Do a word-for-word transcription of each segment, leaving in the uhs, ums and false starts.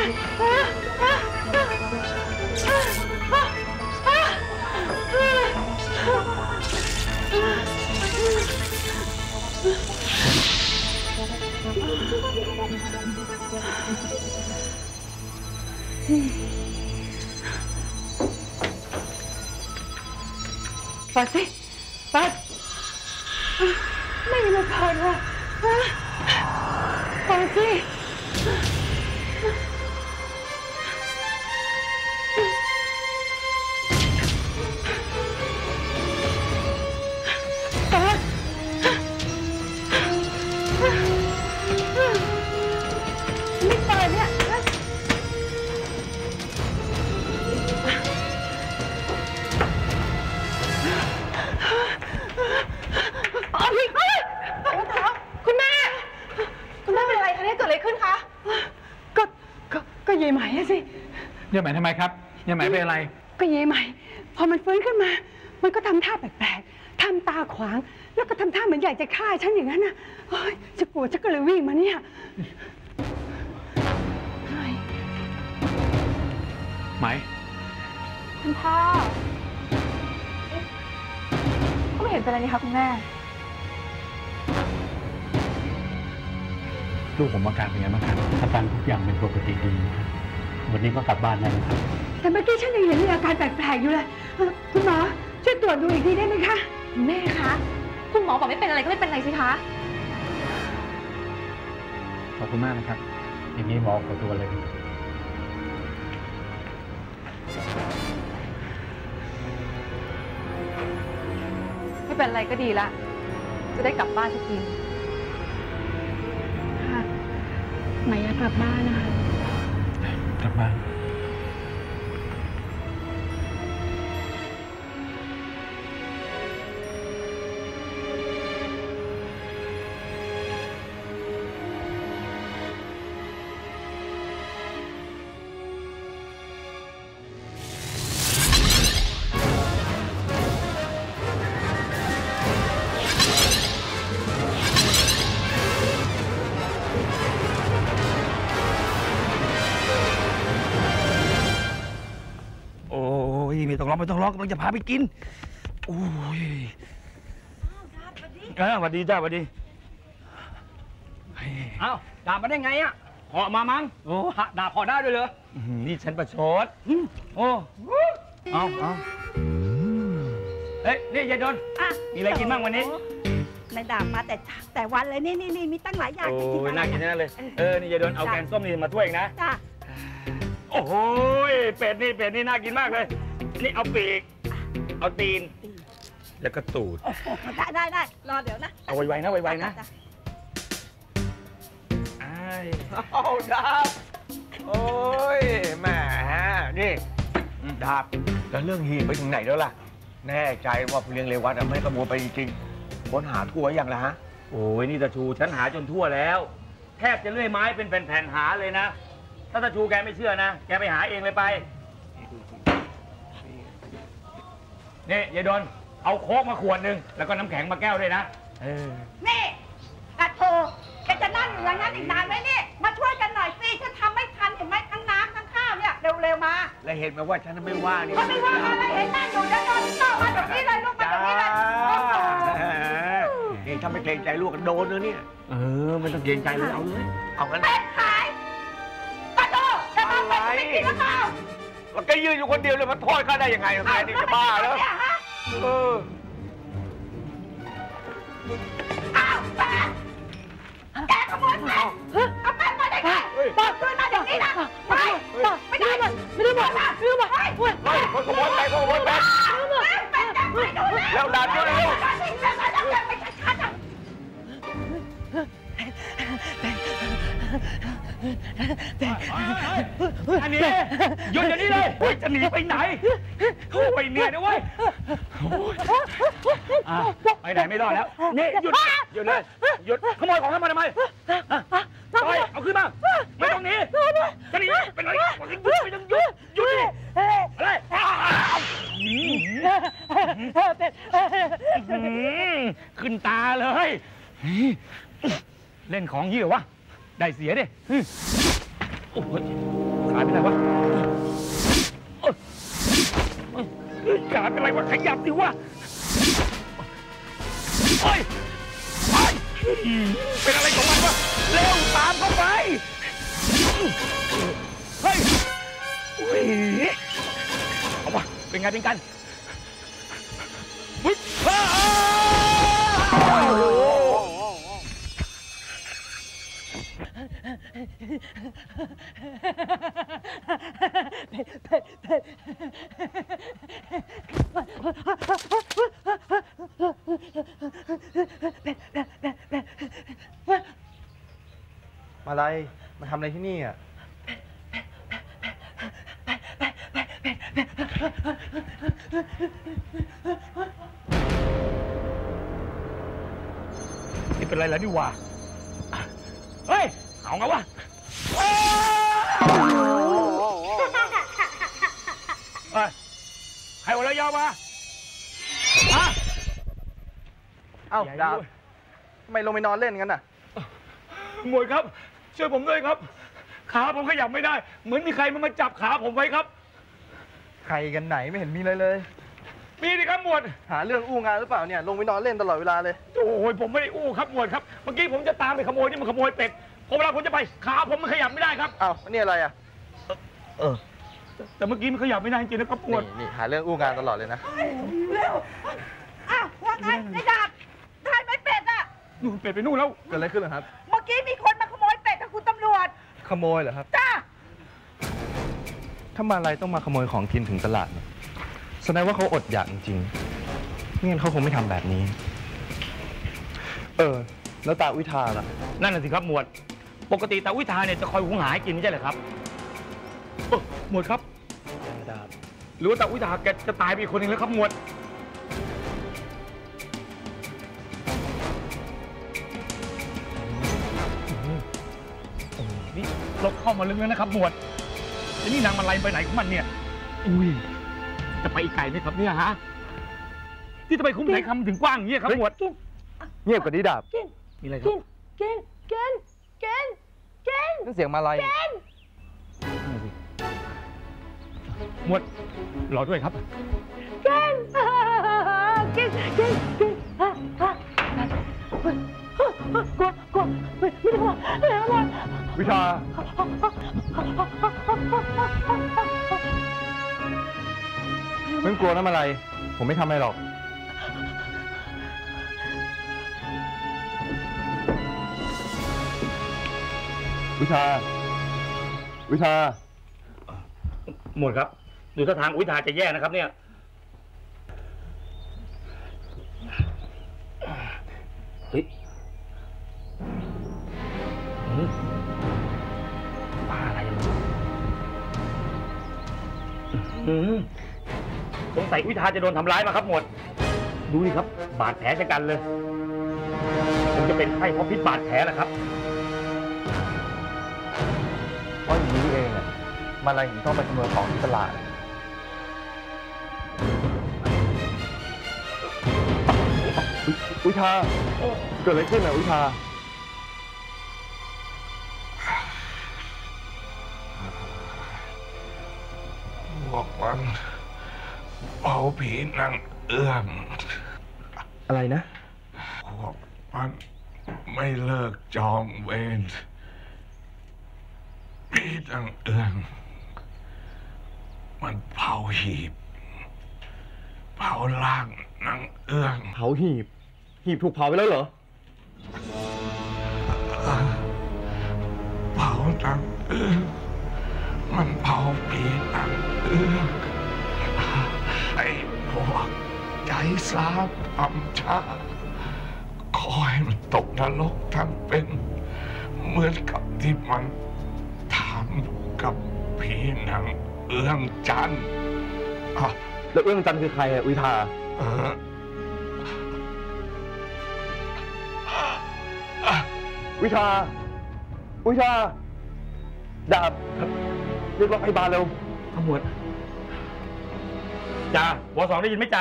เปิดสิเปิดไม่มาเปิดว่ะเปิดสิยายไหมสิยายไหมทำไมครับยายไหมเป็นอะไรก็ยายไหมพอมันฟื้นขึ้นมามันก็ทำท่าแปลกๆทำตาขวางแล้วก็ทำท่าเหมือนอยากจะฆ่าฉันอย่างนั้นนะเฮ้ยจะกลัวฉันก็เลยวิ่งมาเนี่ยไหมคุณพ่อก็ไม่เห็นเป็นอะไรนี่คะคุณแม่ลูกผมอาการเป็นไงบ้างครับอาการทุกอย่างเป็นปกติดีวันนี้ก็กลับบ้านได้นะครับแต่เมื่อกี้ฉันยังเห็นมีอาการแปลกๆอยู่เลยคุณหมอช่วยตรวจดูอีกทีได้ไหมคะแม่คะคุณหมอบอกไม่เป็นอะไรก็ไม่เป็นไรสิคะขอบคุณมากนะครับอย่างนี้หมอขอตัวเลยไม่เป็นไรก็ดีละจะได้กลับบ้านสักทีค่ะไหมอยากกลับบ้านนะคะกลับบ้านไม่ต้องร้องไม่ต้องร้องกำลังจะพาไปกินโอ้ยเออสวัสดีจ้าสวัสดีเอ้าด่ามาได้ไงอ่ะเหาะมามั้งโอ้ด่าพอได้ด้วยเหรอนี่ฉันประชดโอ้เอาเอาเฮ้ยนี่ยายดนมีอะไรกินบ้างวันนี้นายด่ามาแต่แต่วันเลยนี่นี่นี่มีตั้งหลายอย่างโอ้ยน่ากินนั่นเลยเออนี่ยายดนเอาแกงส้มนี่มาถ้วยเองนะจ้าโอ้โหเป็ดนี่เป็ดนี่น่ากินมากเลยนี่เอาปีกเอาตีนแล้วก็ตูดได้ได้ได้รอเดี๋ยวนะเอาไวๆนะไวๆนะไอ้เอาดาบโอ้ยแหมนี่ดาบแล้วเรื่องหีบไปถึงไหนแล้วล่ะแน่ใจว่าผู้เลี้ยงเรวัตไม่ขโมยไปจริงๆค้นหาทั่วยังล่ะฮะโอ้ยนี่ตาชูฉันหาจนทั่วแล้วแทบจะเลื่อยไม้เป็นแผ่นๆหาเลยนะถ้าตาชูแกไม่เชื่อนะแกไปหาเองเลยไปนี่ยายดนเอาโค้กมาขวดหนึ่งแล้วก็น้ำแข็งมาแก้วด้วยนะเออนี่กระโถแกจะนั่งอยู่อย่างนั้นอีกนานไหมนี่มาช่วยกันหน่อยสิฉันทำไม่ทันเห็นไหมทั้งน้ำทั้งข้าวเนี่ยเร็วๆมาแล้วเห็นไหมว่าฉันไม่ว่านี่ไม่ว่าอะไรเห็นนั่งอยู่แล้วนอนต่อมาแบบนี้เลยลูกมาแบบนี้เลยนี่ถ้าไม่เกรงใจลูกก็โดนเลยเนี่ยเออไม่ต้องเกรงใจเลยเอาเลยเอากันเป็ดขายกระโถจะมาเป็ดไม่กินแล้วเปล่าแล้วแกยืนอยู่คนเดียวเลยมาทอดข้าได้ยังไงแม่นี่จะบ้าแล้วเอออ้าวแม่แกขโมยแม่เอาแม่มาได้ไงบอกคืนมาเดี๋ยวนี้นะไปไม่ได้ไม่ได้บอกนะไม่ได้บอกเฮ้ยคนขโมยไปขโมยไปแล้วด่าด้วยเลยอันนี้หยุดอย่างนี้เลยเฮ้ยจะหนีไปไหนโอ้ยเหนื่อยนะเว้ยไปไหนไม่รอดแล้วนี่หยุดหยุดเลยหยุดขโมยของเข้ามาทำไมไปเอาขึ้นมาไม่ต้องหนีจะหนีไปไหนไม่ต้องหยุดหยุดดิอะไรขึ้นตาเลยเล่นของยี่หรอวะได้เสียดิโอ้ยขาเป็นไรวะขาเป็นไรวะขยับดิวะโอ้ยเป็นอะไรของมันวะเร็วตามเข้าไปเฮ้ยเอาวะเป็นไงเป็นกันวิ่งมาอะไรมาทำอะไรที่นี่อ่ะนี่เป็นไรแล้วนี่วะเฮ้ยเอาไงวะใครวันละยาวมาฮะเอ้าดาบทำไมลงไปนอนเล่นกันน่ะหมวยครับช่วยผมด้วยครับขาผมขยับไม่ได้เหมือนมีใครมันมาจับขาผมไว้ครับใครกันไหนไม่เห็นมีเลยเลยมีดิครับหมวดหาเรื่องอู้งานหรือเปล่าเนี่ยลงไปนอนเล่นตลอดเวลาเลยโอ้ยผมไม่ได้อู้ครับหมวดครับเมื่อกี้ผมจะตามไปขโมยนี่มันขโมยเป็ดพอเวลาผมจะไปขาผมมันขยับไม่ได้ครับอ้าวนี่อะไรอ่ะเออแต่เมื่อกี้มันขยับไม่ได้จริงๆนะครับหมวดนี่หาเรื่องอู้งานตลอดเลยนะเร็วอ้าวว่าไงไอ้ดาบได้ไหมเป็ดอ่ะนู่นเป็ดไปนู่นแล้วเกิดอะไรขึ้นเหรอครับเมื่อกี้มีคนมาขโมยเป็ดกับคุณตำรวจขโมยเหรอครับจ้าถ้ามาอะไรต้องมาขโมยของกินถึงตลาดเนี่ยแสดงว่าเขาอดอยากจริงๆไม่งั้นเขาคงไม่ทำแบบนี้เออแล้วตาวิทาล่ะนั่นน่ะสิครับหมวดปกติตาวิทาเนี่ยจะคอยหุงหาให้กินไม่ใช่เหรอครับเออหมวดครับหรือว่าตาวิทาแกจะตายไปอีกคนหนึ่งแล้วครับหมวดนี่เราเข้ามาลึกแล้วนะครับหมวดไอ้นี่นางมันไล่ไปไหนของมันเนี่ยอุ้ยจะไปอีกไกลไหมครับเนี่ยฮะที่จะไปคุ้มไหนคำถึงกว้างอย่างนี้ครับหมวดเงียบกว่านี้ดาบมีอะไรครับเกนเกนเกนเกนนั่นเสียงมาลายหมวดรอด้วยครับเกนเกนเกนเกนกลัวกลัวไม่ไม่ได้กลัวแล้วล่ะวิชาไม่กลัวนะมาลายผมไม่ทำอะไรหรอกวิชาวิชาหมดครับดูท่าทางวิชาจะแย่นะครับเนี่ยเฮ้ยป้าอะไรมันสงสัยวิชาจะโดนทำร้ายมาครับหมดดูดิครับบาดแผลชะกันเลยคงจะเป็นไข้เพราะพิษบาดแผลแหละครับเพราะอย่างนี้เองอ่ะมาอะไรถึงต้องไปขโมยของที่ตลาดวิชาเกิดอะไรขึ้นอ่ะวิชาบอกมันเอาผีนางเอื้องอะไรนะบอกมันไม่เลิกจองเวรผีนางเอื้องมันเผาหีบเผาล่างนางเอื้องเผาหีบหีบถูกเผาไปแล้วเหรอเผานางเอื้องมันเผาผีนางเอื้องไอ้พวกใจสาบทำช้าคอยมันตกนรกทั้งเป็นเหมือนกับที่มันทำกับผีนางเอื้องจันทร์แล้วเอื้องจันทร์คือใครอะวิทาเออวิชาวิชาดาบเรียกรถพยาบาลเร็วขมวดจ่าหัวสองได้ยินไหมจ่า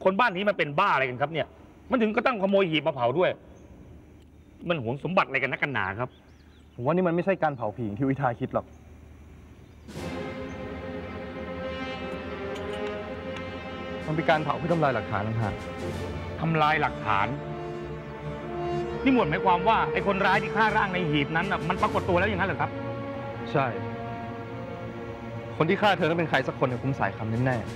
คนบ้านนี้มันเป็นบ้าอะไรกันครับเนี่ย มันถึงก็ต้องขโมยหีบมาเผาด้วย มันหวงสมบัติอะไรกันนักกันหนาครับผมว่านี่มันไม่ใช่การเผาผีอย่างที่วิทาคิดหรอกมันเป็นการเผาเพื่อทำลายหลักฐานต่างหากทำลายหลักฐาน นี่หมวดหมายความว่าไอ้คนร้ายที่ฆ่าร่างในหีบนั้นน่ะมันปรากฏตัวแล้วอย่างนั้นเหรอครับใช่ คนที่ฆ่าเธอต้องเป็นใครสักคนในคุ้มสายคำแน่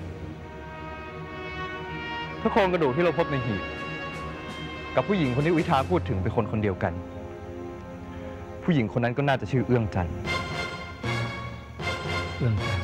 ๆถ้าโครงกระดูกที่เราพบในหีบกับผู้หญิงคนที่วิทาพูดถึงเป็นคนคนเดียวกัน ผู้หญิงคนนั้นก็น่าจะชื่อเอื้องจันทร์เรื่องกัน